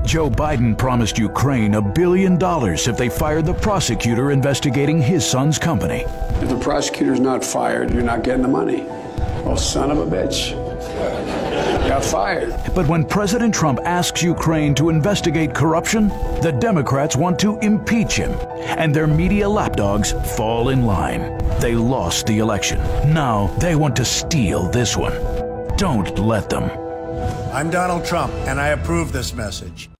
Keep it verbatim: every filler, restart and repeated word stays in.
Joe Biden promised Ukraine a billion dollars if they fired the prosecutor investigating his son's company. If the prosecutor's not fired, you're not getting the money. Oh, son of a bitch. Got fired. But when President Trump asks Ukraine to investigate corruption, the Democrats want to impeach him, and their media lapdogs fall in line. They lost the election. Now they want to steal this one. Don't let them. I'm Donald Trump, and I approve this message.